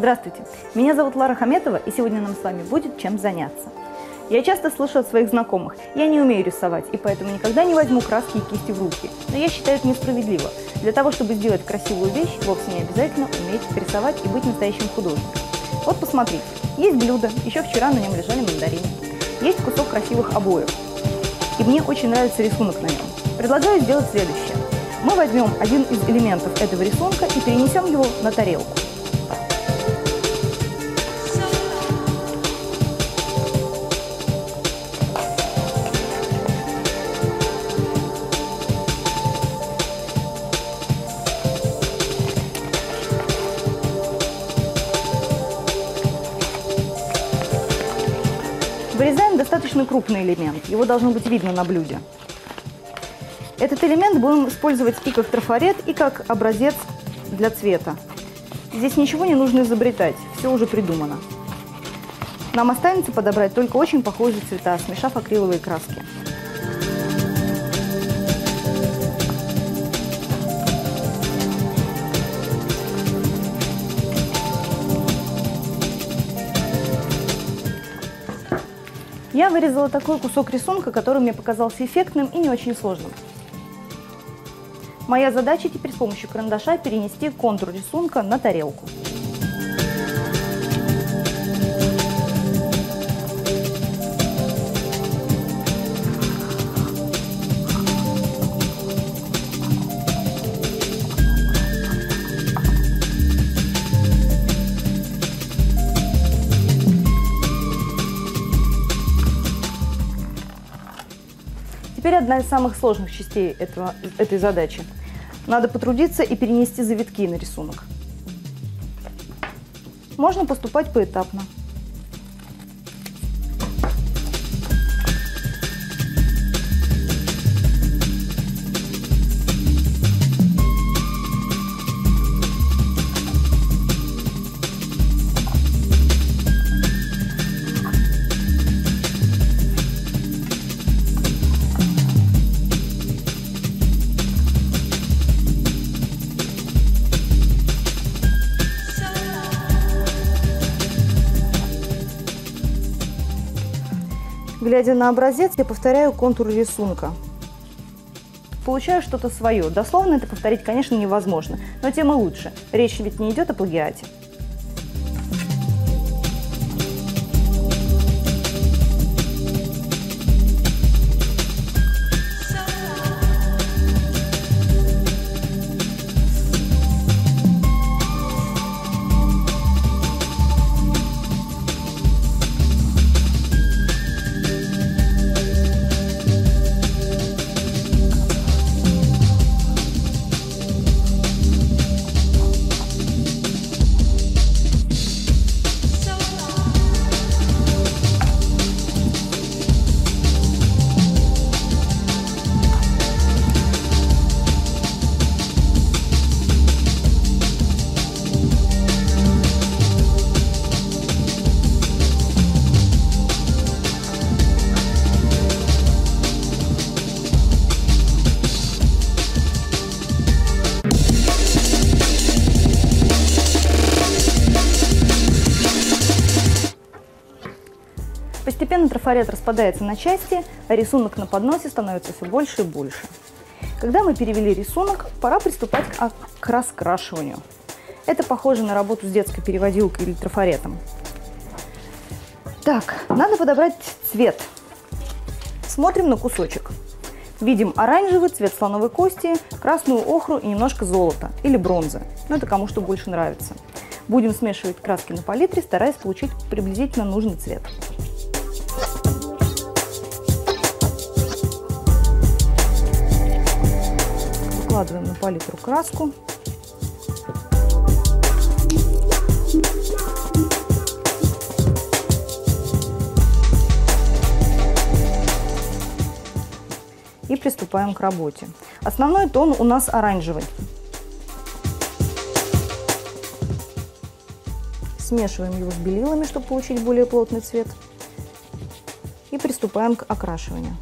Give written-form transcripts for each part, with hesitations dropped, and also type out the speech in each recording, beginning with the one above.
Здравствуйте, меня зовут Лара Хаметова, и сегодня нам с вами будет чем заняться. Я часто слышу от своих знакомых: я не умею рисовать, и поэтому никогда не возьму краски и кисти в руки. Но я считаю это несправедливо. Для того, чтобы сделать красивую вещь, вовсе не обязательно уметь рисовать и быть настоящим художником. Вот посмотрите, есть блюдо, еще вчера на нем лежали мандарины. Есть кусок красивых обоев, и мне очень нравится рисунок на нем. Предлагаю сделать следующее. Мы возьмем один из элементов этого рисунка и перенесем его на тарелку. Вырезаем достаточно крупный элемент, его должно быть видно на блюде. Этот элемент будем использовать и как трафарет, и как образец для цвета. Здесь ничего не нужно изобретать, все уже придумано. Нам останется подобрать только очень похожие цвета, смешав акриловые краски. Я вырезала такой кусок рисунка, который мне показался эффектным и не очень сложным. Моя задача теперь с помощью карандаша перенести контур рисунка на тарелку. Теперь одна из самых сложных частей этой задачи. Надо потрудиться и перенести завитки на рисунок. Можно поступать поэтапно. Глядя на образец, я повторяю контур рисунка. Получаю что-то свое. Дословно это повторить, конечно, невозможно, но тем и лучше. Речь ведь не идет о плагиате. Постепенно трафарет распадается на части, а рисунок на подносе становится все больше и больше. Когда мы перевели рисунок, пора приступать к раскрашиванию. Это похоже на работу с детской переводилкой или трафаретом. Так, надо подобрать цвет. Смотрим на кусочек. Видим оранжевый, цвет слоновой кости, красную охру и немножко золота или бронзы. Но это кому что больше нравится. Будем смешивать краски на палитре, стараясь получить приблизительно нужный цвет. Выкладываем на палитру краску. И приступаем к работе. Основной тон у нас оранжевый. Смешиваем его с белилами, чтобы получить более плотный цвет. И приступаем к окрашиванию.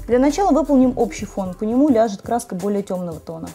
Для начала выполним общий фон, по нему ляжет краска более темного тона.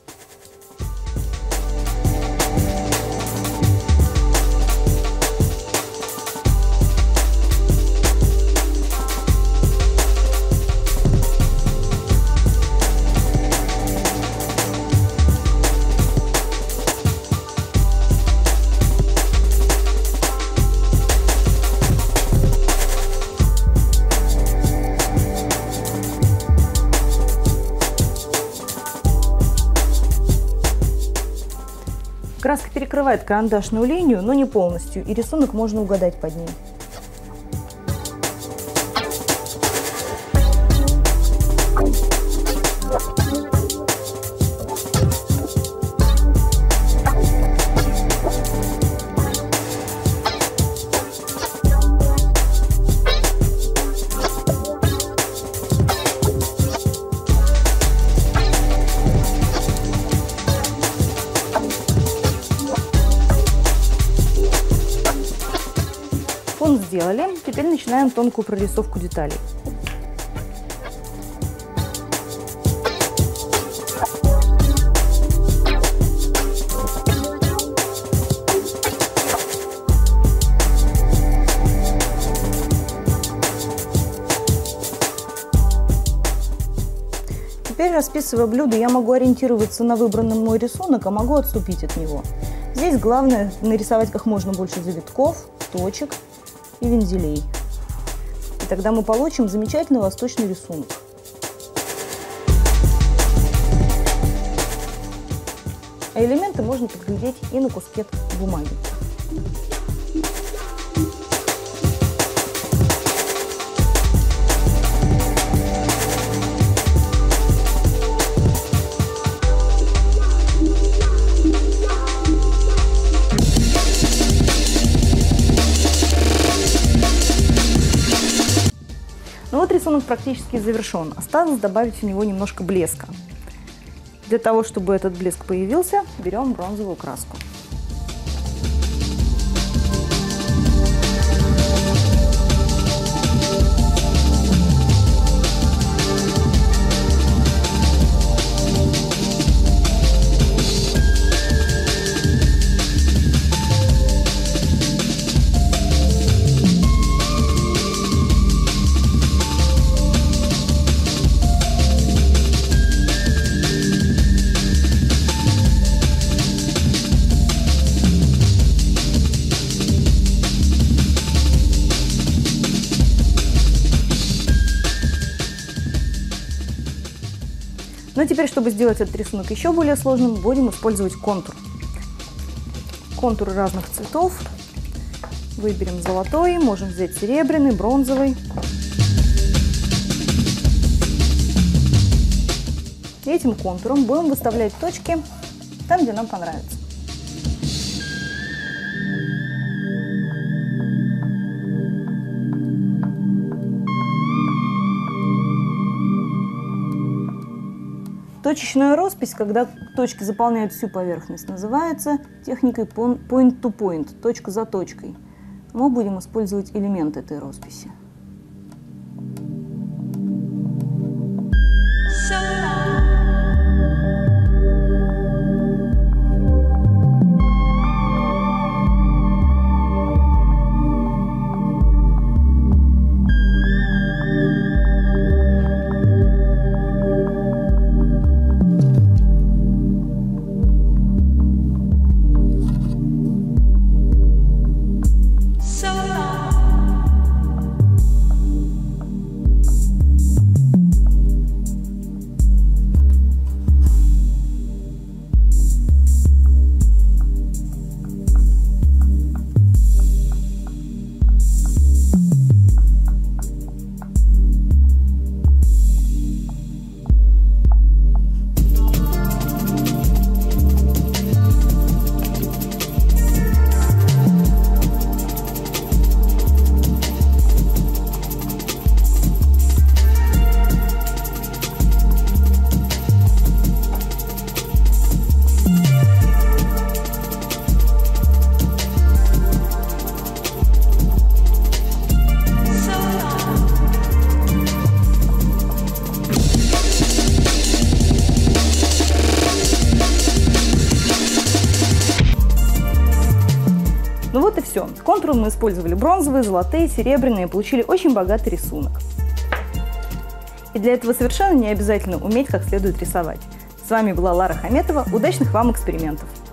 Краска перекрывает карандашную линию, но не полностью, и рисунок можно угадать под ней. Фон сделали, теперь начинаем тонкую прорисовку деталей. Теперь, расписывая блюдо, я могу ориентироваться на выбранный мной рисунок, а могу отступить от него. Здесь главное нарисовать как можно больше завитков, точек и вензелей. И тогда мы получим замечательный восточный рисунок. А элементы можно подглядеть и на куске бумаги. Ну вот рисунок практически завершен. Осталось добавить в него немножко блеска. Для того, чтобы этот блеск появился, берем бронзовую краску. Ну а теперь, чтобы сделать этот рисунок еще более сложным, будем использовать контур. Контуры разных цветов. Выберем золотой, можем взять серебряный, бронзовый. И этим контуром будем выставлять точки там, где нам понравится. Точечная роспись, когда точки заполняют всю поверхность, называется техникой point to point, точка за точкой. Мы будем использовать элемент этой росписи. контур мы использовали бронзовые, золотые, серебряные и получили очень богатый рисунок. И для этого совершенно не обязательно уметь как следует рисовать. С вами была Лара Хаметова. Удачных вам экспериментов!